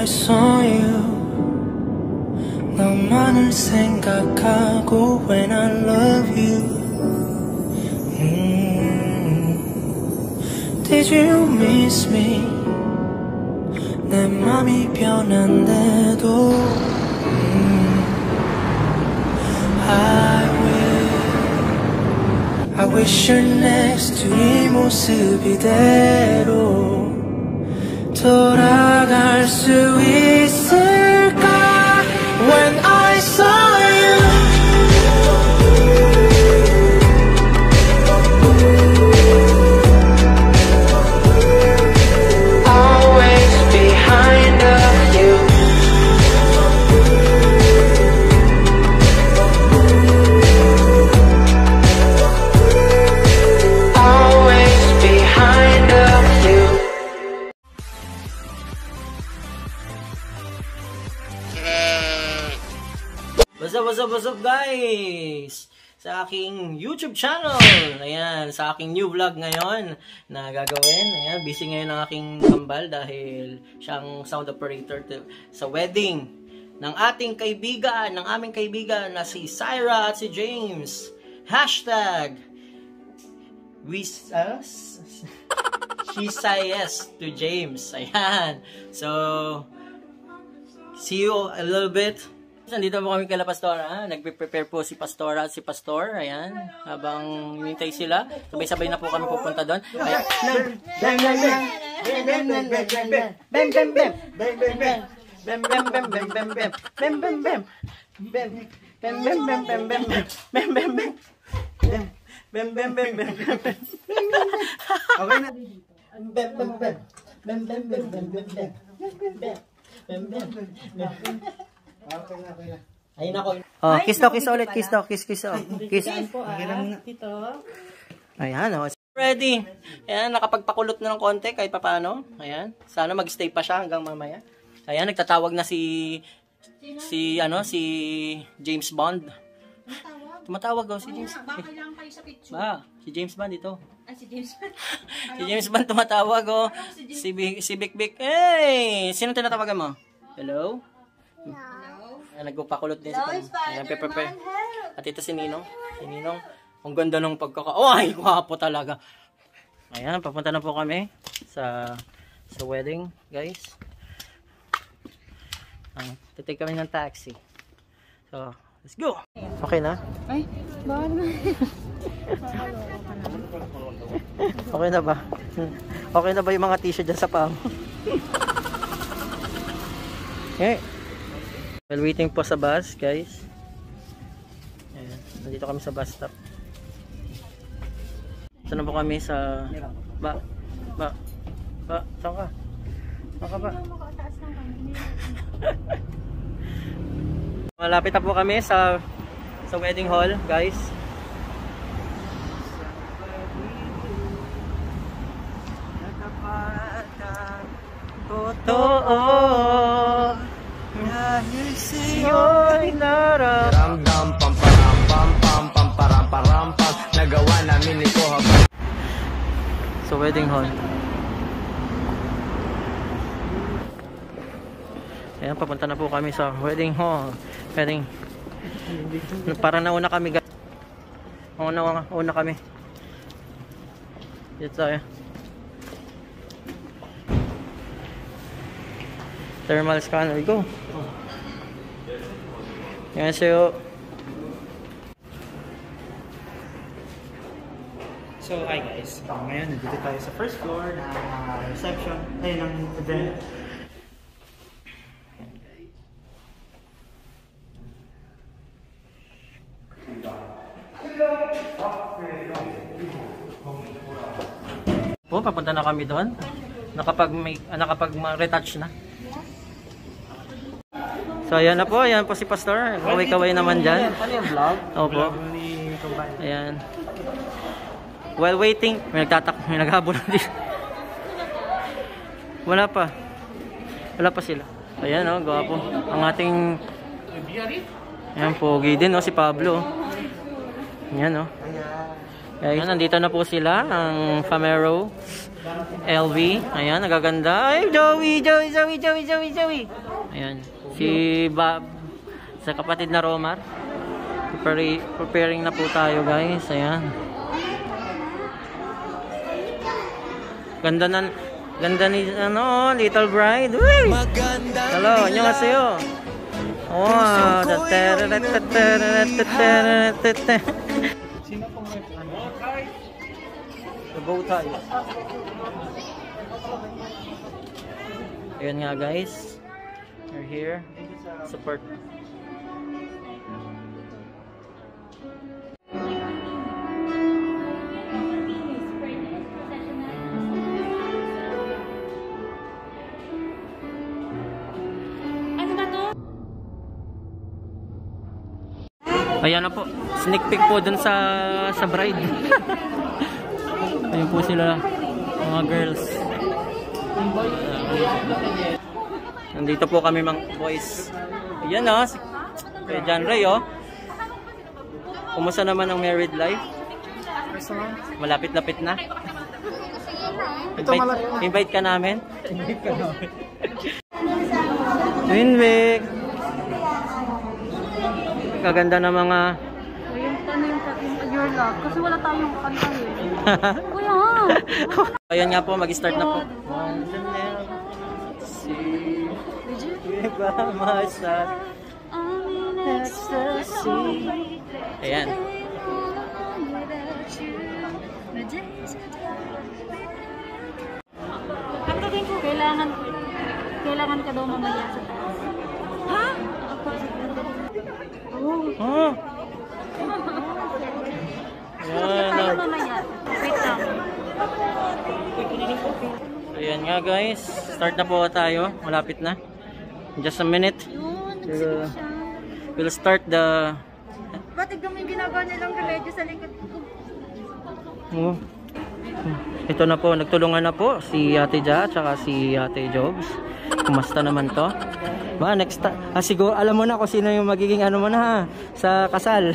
I saw you 너만을 생각하고 when I love you Did you miss me 내 맘이 변한데도 I wish you're next to 이 모습 이대로 돌아갈 수 있을까 When I saw you Always behind of you Always behind of you What's up guys? Sa aking YouTube channel. Ayan, sa aking new vlog ngayon na gagawin. Ayan, busy ngayon ang aking kambal dahil siyang sound operator sa wedding ng ating kaibigan, ng aming kaibigan na si Syra at si James. Hashtag she say yes to James. Ayan. So, see you a little bit. Nandito po kami kay La Pastora. Nagpe-prepare po si Pastora at si Pastor. Ayan. Habang hinintay sila. Sabay-sabay na po kami pupunta doon. Ayan. Ayun ako. Oh, kiss ulit, kiss. Kiss. Ayan, oh. Ready. Ayan, nakapagpakulot na ng konti kahit papaano. Ayan. Sana mag-stay pa siya hanggang mamaya. Ayan, nagtatawag na si James Bond. Tumatawag daw si James. Kailangan kayo sa picture. Si James Bond ito. Si James Bond. Si James Bond tumatawag, oh. Si Bik. Hey, sino tinatawagan mo? Hello? Nagpapakulot din si Pam. Ayan, prepare. At ito si Ninong. Ang ganda ng ay, guwapo talaga. Ayan, papunta na po kami sa wedding, guys. Titake kami ng taxi. So, let's go! Okay na? Ay, bawal na. Okay na ba? Okay na ba yung mga t-shirt dyan sa Pam? Okay. While waiting po sa bus, guys. Ayan, nandito kami sa bus stop. Saan na po kami sa... Saan ka? Saan ka ba? Malapit na po kami sa wedding hall, guys. Totoo dahil sa'yo'y naramdam pam nagawa namin ito habang sa wedding hall. Ayan, papunta na po kami sa wedding hall. Para nauna kami, guys. Una kami. Dito tayo. Thermal scanner, go. Yan sa'yo. So, hi guys. Ngayon, nandito tayo sa first floor ng reception, ng event. Papunta na kami doon. Nakapag-retouch na. So, ayan na po. Ayan po si Pastor. Kaway-kaway naman dyan. Ano yung vlog? Opo. Ayan. While waiting, may naghabol na din. Wala pa sila. Ayan, oh, gwapo. Ang ating... Ayan, pogi din, oh, si Pablo. Ayan, oh. Guys, nandito na po sila, ang Famero LV. Ayan, nagaganda. Ay, Joey! Ayan, si Bob sa kapatid na Romar. Preparing na po tayo, guys. Ayan. Ganda ni Little Bride. Uy! Hello, annyeonghaseyo. Wow, Sino pong the bow tie. Ayan nga, guys. We're here. Support. Ayan na po. Sneak peek po dun sa bride. Ayun po sila, mga girls. Nandito po kami mga boys. Ayan o. Kaya John Ray o. Kumusta naman ang married life? Malapit-lapit na. Invite ka namin. Twin Vic. Kaganda na mga... Yung your love. Kasi wala tayong kanta eh. Kuya! Ayan nga po, mag-start na po. Ayan. Pagdating ko, kailangan ka daw mamaya sa taas. Ha? Oh. Tayo mamaya. Wait lang. Ayan nga, guys. Start na po tayo. Malapit na. Just a minute. We'll start the... Ba't tignan mo yung ginagawa nilang remedyo sa likod ko? Oh. Ito na po, nagtulungan na po si Ate Ja at si Ate Jobs. Kumusta naman to? Ma, next time. Siguro alam mo na kung sino yung magiging ano mo na ha, sa kasal.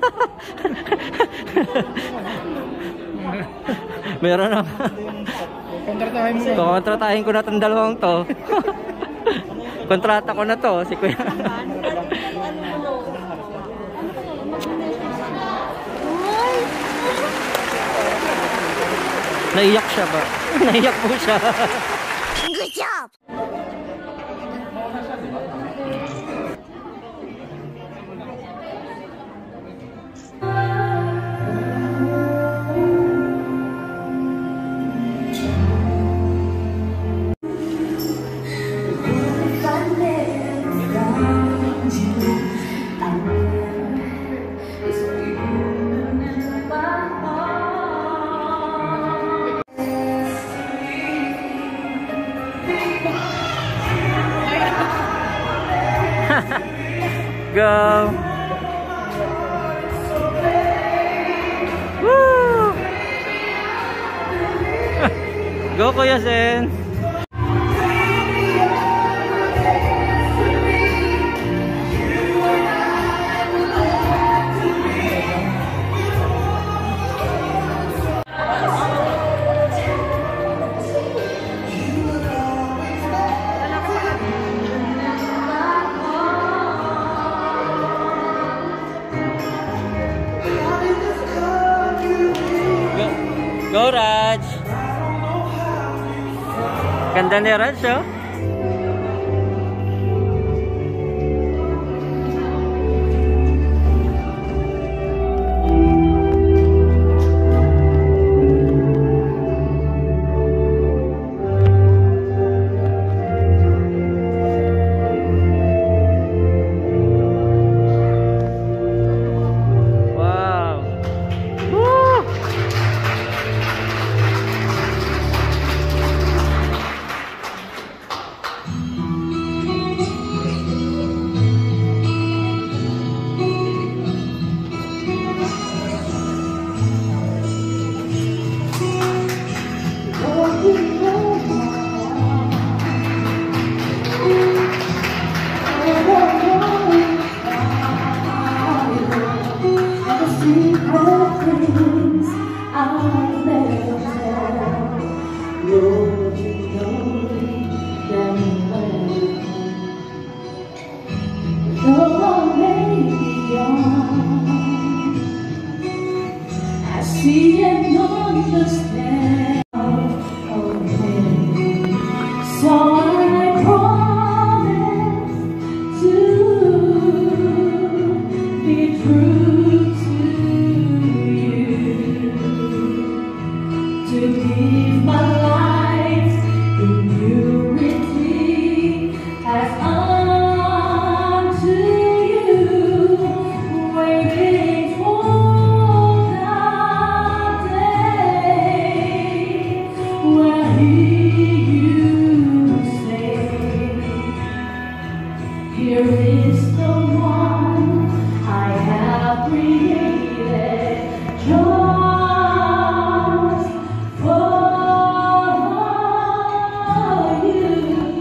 Meron na. kontratahin mo? Kontratahin ko na itong dalawang to. Kontrata ko na to, si Kuya. Naiyak siya ba? Naiyak po siya. Good job! Go! Woo! Go, Kuya Sen! Go, Raj! Ganda ni Raj, oh! Here is the one I have created just for you.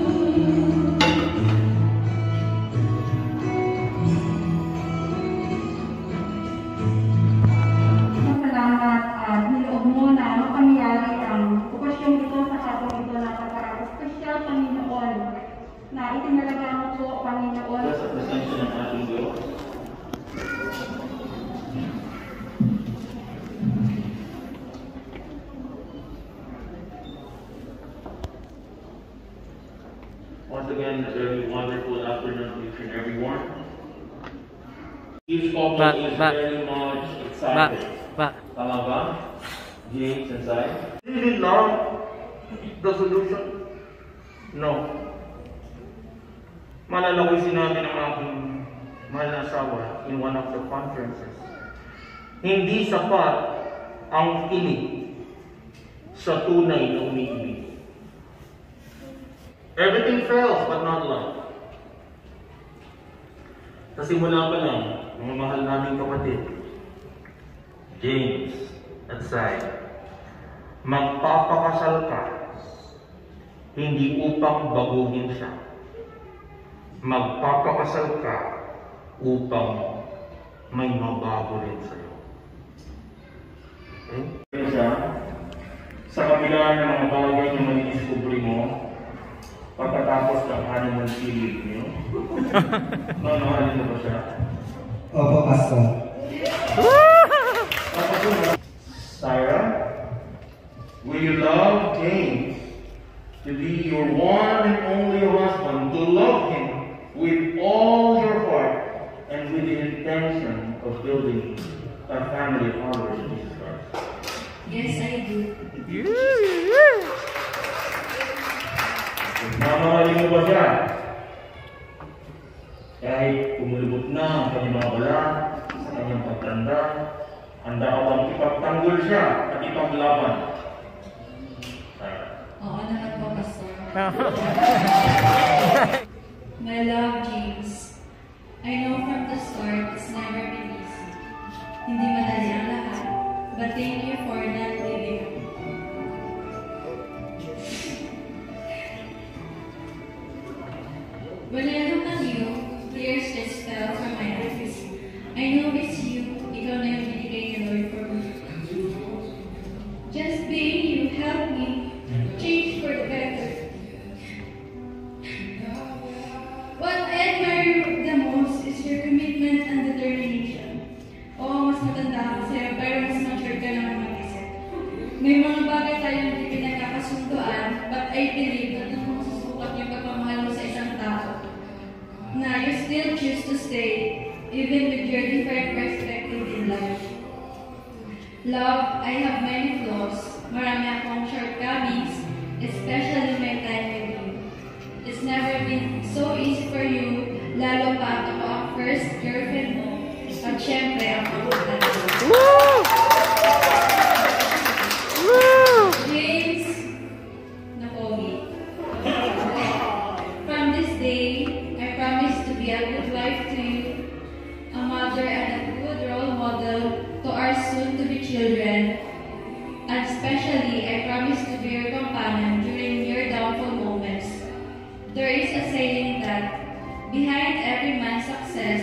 Salamat at niloob mo na mapangyari ang okupasyong ito sa habang ito napaka-espesyal, Panginoon, na itinalaga mo po, Panginoon. Sa presensya ng ating Diyos. Once again, a very wonderful afternoon to each and everyone. Each couple is very much excited. Tama ba? James and Sai? Really love the solution? No. Malala ko sinabi ng aking mahal na asawa in one of the conferences. Hindi sapat ang kilig sa tunay na umiibig. Everything fails but not love. Sa simula pa lang, mga mahal naming kapatid, James at Sai, magpapakasal ka hindi upang baguhin siya. Magpapakasal ka upang may mabago rin sa'yo. Okay? Siya, sa kabila ng mga bagay na manidiscovery mo, pagkatapos ng honeymoon period niyo, mamahalin mo ba siya? Opo, Pastor. Sarah, will you love James to be your one and only husband, to love him with all your heart and with the intention of building a family followers of Jesus Christ? Yes, I do. Mamahalin mo ba siya? Kahit kumulubot na ang kanyang mga balat sa kanyang pagtanda, handa ka bang ipagtanggol siya at ipaglaban? Oo naman po, Pastor. My love, James. I know from the start it's never been easy. Hindi madali ang lahat, but thank you for not leaving me. When I look at you, tears just fell from my eyes. I know it's you. Ikaw na yung binigay ni Lord for me. Just being you helped me change for the better. What I admire the most is your commitment and determination. Oo, mas matanda ako sa'yo, pero mas mature ka lang mag-isip. May mga bagay tayong hindi pinagkakasunduan, but I believe na nung masusukat yung pagmamahal mo sa isang tao, na you still choose to stay, even with your different perspective in life. Love, I have many flaws. Marami akong shortcomings, especially my time with you. It's never been so easy for you, lalo pa at ako ang first girlfriend mo, at syempre ang pagkakataon. James, na pogi. From this day, I promise to be a good wife to you, a mother and a good role model to our soon-to-be children, and especially I promise to be your companion during your downfall moments. There is a saying that behind every woman's success,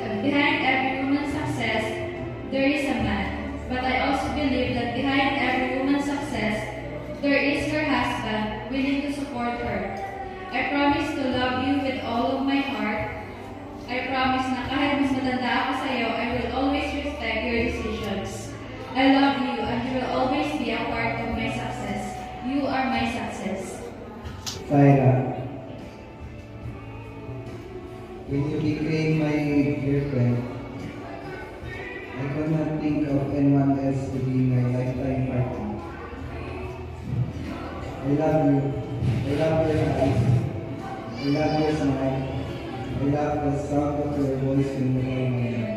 there is a man. But I also believe that behind every woman's success, there is her husband willing to support her. I promise to love you with all of my heart. I promise na kahit mas matanda ako sa'yo, I will always respect your decisions. I love you and you will always be a part of my success. You are my success. Saira, when you became my girlfriend, I could not think of anyone else to be my lifetime partner. I love you. I love your eyes. I love your smile. I love the sound of your voice when you call my name.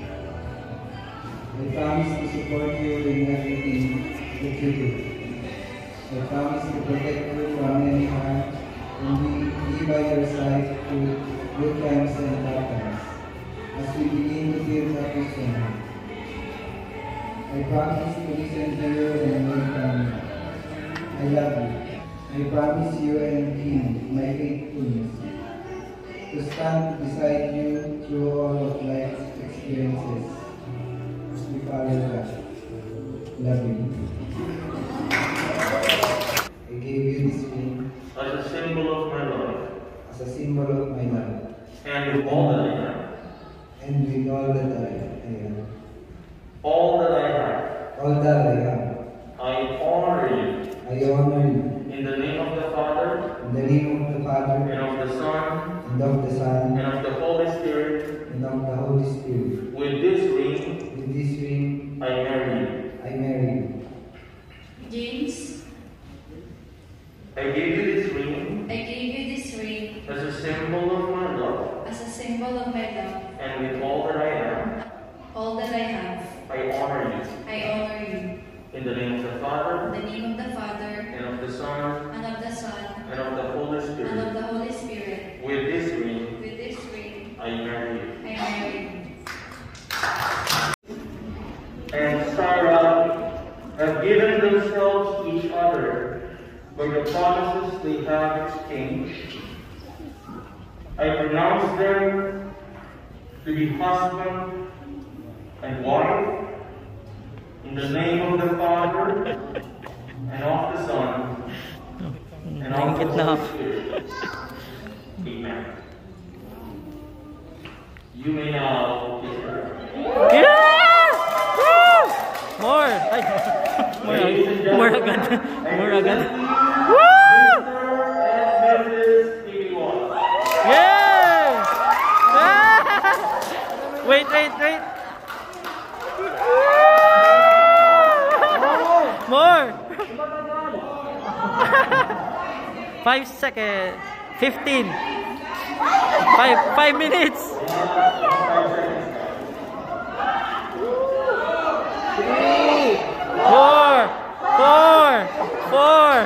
I promise to support you in everything that you do. I promise to protect you from any harm and be by your side through good times and bad times, as we begin to build up this family. I promise to listen to you and learn from you. I love you. I promise you and him my faithfulness, to stand beside you through all of life's experiences. We follow God. Love you. I gave you this ring as a symbol of my love, as a symbol of my love, and with all that I am, and with all that I am. all that I have, All that I am, I honor you. I honor you. In the name of the Father, In the name of the Father, and of the Son, and of the Son, and of the Holy Spirit, and of the Holy Spirit. with this ring, With this ring, I marry you. I marry you. James, I give you this ring I gave you this ring as a symbol of my love, as a symbol of my love. and with all that I am, All that I have, I honor you. I honor you. In the name of the In Father, the name of the Father, and of the Son, and of the Son, and of the Holy and of Spirit. the Holy Spirit. With this ring, With this ring, I marry you. I marry you. And Sarah have given themselves to each other by the promises they have exchanged. I pronounce them to be husband and wife in the name of the Father and of the Son and of the Holy Spirit. Amen. You may now kiss her. Yeah! Woo! More! Ay! More agad. More agad. Woo! Yeah! Wait. More! 5 seconds. 15. 5 minutes. Four.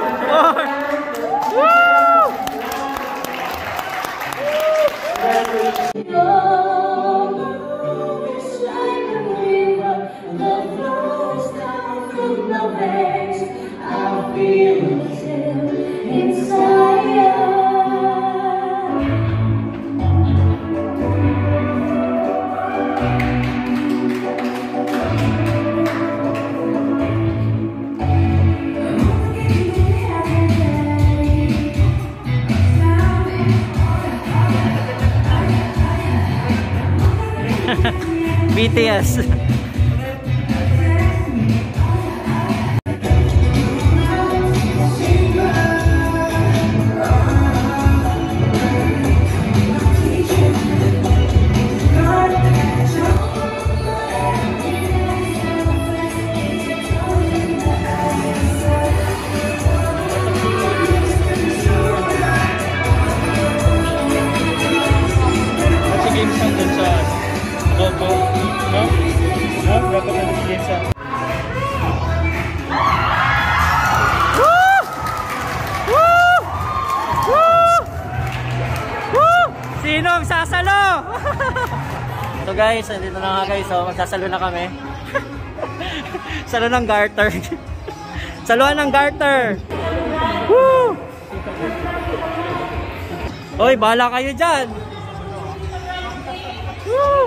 BTS. Sino ang sasalo? So guys, nandito na nga guys. So magsasalo na kami. Salo ng garter. Saluhan ng garter. Woo! Oy, bahala kayo dyan. Woo!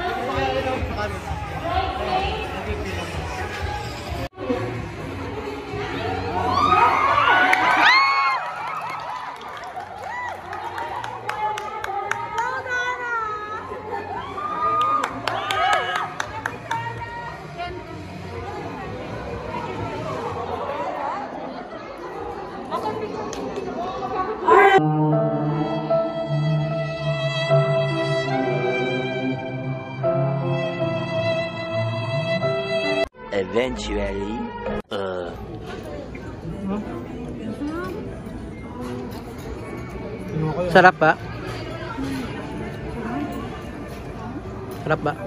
Eventually, Sarap ba? Sarap ba?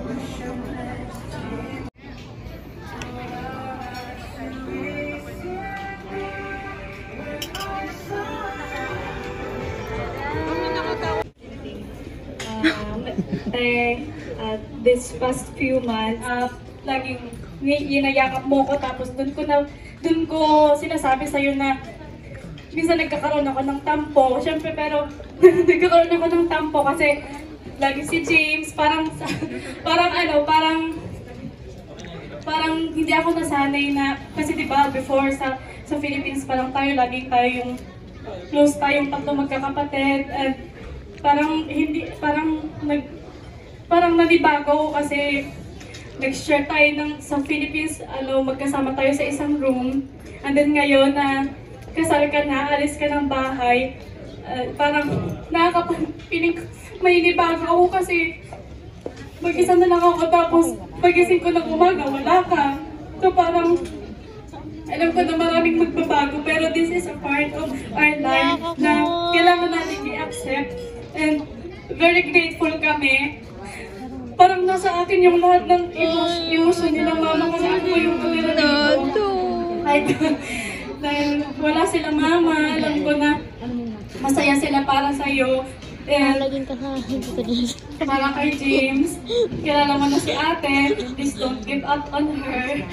this past few months, laging ginayakap mo ko, tapos dun ko sinasabi sa'yo na minsan nagkakaroon ako ng tampo. Siyempre, pero nagkakaroon ako ng tampo kasi lagi si James, parang hindi ako nasanay na, kasi diba before sa Philippines pa lang tayo, laging tayo yung close tayong tatlo magkakapatid, at parang nanibago ko kasi nag-share tayo sa Philippines, magkasama tayo sa isang room, and then ngayon na kasal ka na, alis ka ng bahay, parang piling may nibago ako kasi mag-isa na lang ako, tapos pagising ko ng umaga, wala ka. So parang alam ko na maraming magbabago, pero this is a part of our life na kailangan natin i-accept, and very grateful kami. Parang nasa akin yung lahat ng emotion nilang mama kasi ako yung kamera dito. Dahil wala silang mama, alam ko na masaya sila para sa'yo. And para kay James, kilala mo na si ate, please don't give up on her.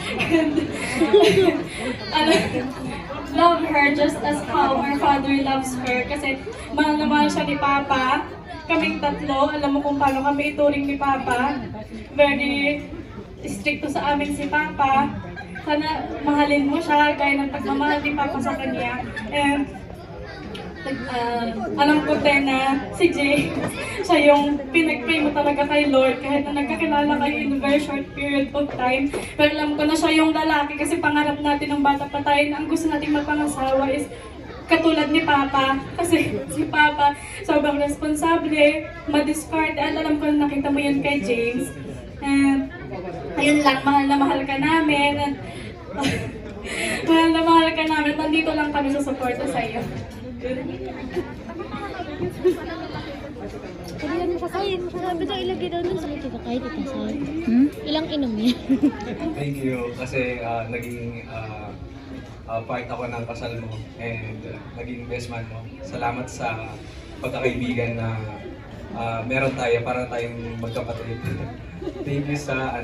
And love her just as how her father loves her. Kasi mahal na mahal siya ni Papa. Kaming tatlo, alam mo kung paano kami ituring ni Papa. Very stricto sa amin si Papa. Sana mahalin mo siya, gaya ng pagmamahal ni Papa sa kanya. And alam ko din na si Jay, siya yung pinag-pray mo talaga kay Lord kahit na nagkakilala kayo in a very short period of time. Pero alam ko na siya yung lalaki kasi pangarap natin ng bata pa tayo na ang gusto natin magpangasawa is katulad ni Papa. Kasi si Papa sobrang responsable, ma-discard, at alam ko na nakita mo yun kay James. And ayun lang, mahal na mahal ka namin. And mahal na mahal ka namin. Nandito lang kami sa suporta sa iyo. Sabi daw ilagay daw dun sa kita kahit itasay. Ilang inom yan? Thank you kasi naging part ako ng kasal mo and naging best man mo. Salamat sa pagkakaibigan na meron tayo para tayong magkapatid. Thank you sa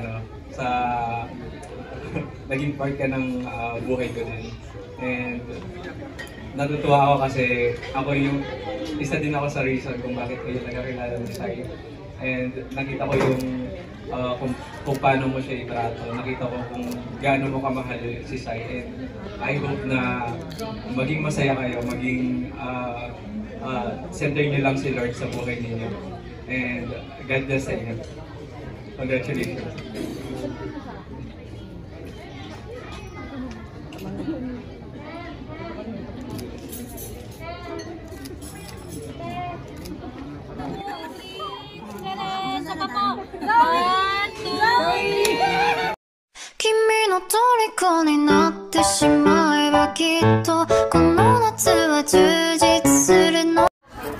naging part ka ng buhay ko din. And natutuwa ako kasi ako yung isa din ako sa reason kung bakit kayo nagkakilala ni Sai. And nakita ko yung kung paano mo siya itrato. Nakita ko kung gaano mo kamahal si Sai. And I hope na maging masaya kayo, maging center niyo lang si Lord sa buhay ninyo. And God bless sa inyo. Congratulations. Kimiになってしまえばきっとこの夏は充実するの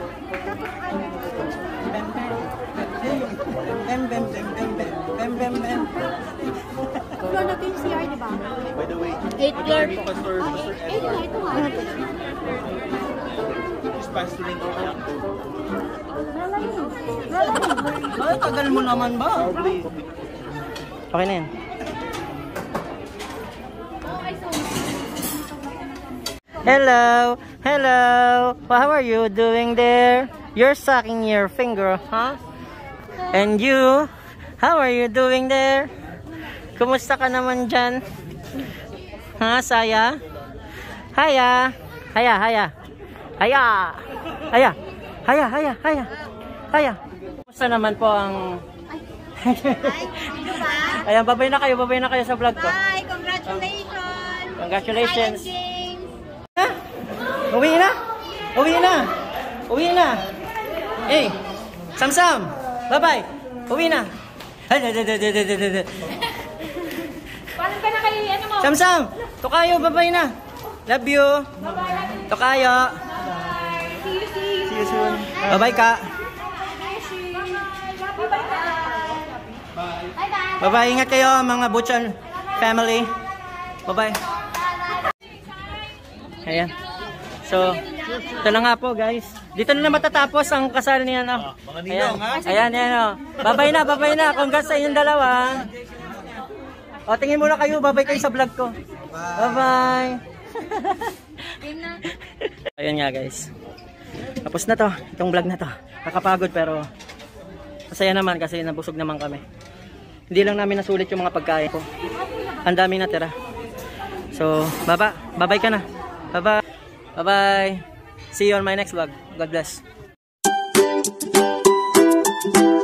Floor na yung CR, di ba? By the way, 8 floor. Pastor Ito nga. is pastoring ko lang. Ay, tagal mo naman ba? Okay na yan. Hello! Hello! How are you doing there? You're sucking your finger, huh? And you? How are you doing there? Kumusta ka naman dyan? Ha, Saya? Haya! Haya, haya! Haya! Haya! Haya, haya, haya! Haya! Kumusta naman po ang... Ayan, babay na kayo sa vlog ko. Bye! Congratulations! Congratulations! James! Uwi na! Uwi na! Uwi na! Eh! Sam-Sam! Bye-bye! Uwi na! Parang ka na kay ano mo? Sam-Sam! Tokayo, bye-bye na! Love you! Tokayo! See you soon! Bye-bye ka! Bye-bye! Ingat kayo mga Butchan family! Bye-bye! Ayan. So, ito lang nga po guys. Dito na matatapos ang kasal niya, no? Mga ninong, ha? Ayan, oh. Babay na. Congrats sa inyong dalawa. O, tingin muna kayo. Babay kayo sa vlog ko. Bye-bye. Ayun nga, guys. Tapos na to. Itong vlog na to. Kakapagod pero masaya naman kasi nabusog naman kami. Hindi lang namin nasulit yung mga pagkain ko. Ang daming natira. So, bye-bye ka na. Bye-bye. Bye-bye. See you on my next vlog. God bless.